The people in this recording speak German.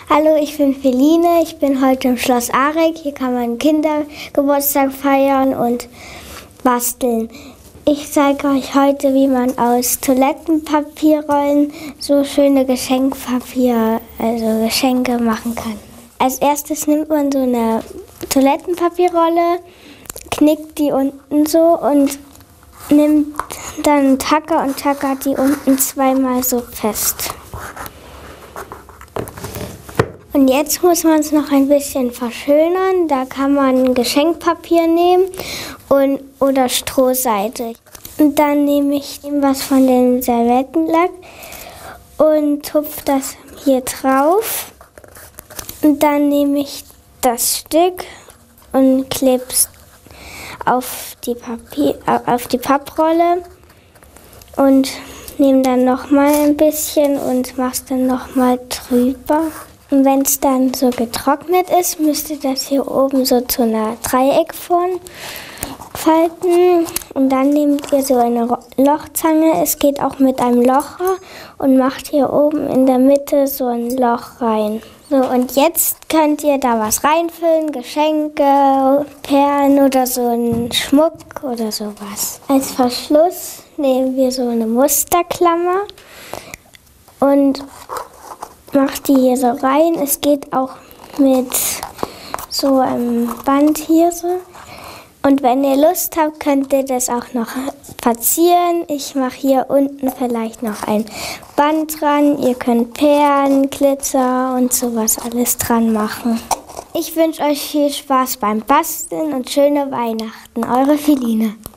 Hallo, ich bin Feline, ich bin heute im Schloss Areck. Hier kann man Kindergeburtstag feiern und basteln. Ich zeige euch heute, wie man aus Toilettenpapierrollen so schöne Geschenke machen kann. Als erstes nimmt man so eine Toilettenpapierrolle, knickt die unten so und nimmt dann einen Tacker und tackert die unten zweimal so fest. Und jetzt muss man es noch ein bisschen verschönern. Da kann man Geschenkpapier nehmen oder Strohseite. Und dann nehme ich was von dem Servettenlack und tupfe das hier drauf. Und dann nehme ich das Stück und klebe es auf die Papprolle und nehme dann nochmal ein bisschen und mache es dann nochmal drüber. Und wenn es dann so getrocknet ist, müsst ihr das hier oben so zu einer Dreieckform falten. Und dann nehmt ihr so eine Lochzange, es geht auch mit einem Locher, und macht hier oben in der Mitte so ein Loch rein. So, und jetzt könnt ihr da was reinfüllen, Geschenke, Perlen oder so einen Schmuck oder sowas. Als Verschluss nehmen wir so eine Musterklammer und macht die hier so rein. Es geht auch mit so einem Band hier so. Und wenn ihr Lust habt, könnt ihr das auch noch verzieren. Ich mache hier unten vielleicht noch ein Band dran. Ihr könnt Perlen, Glitzer und sowas alles dran machen. Ich wünsche euch viel Spaß beim Basteln und schöne Weihnachten. Eure Feline.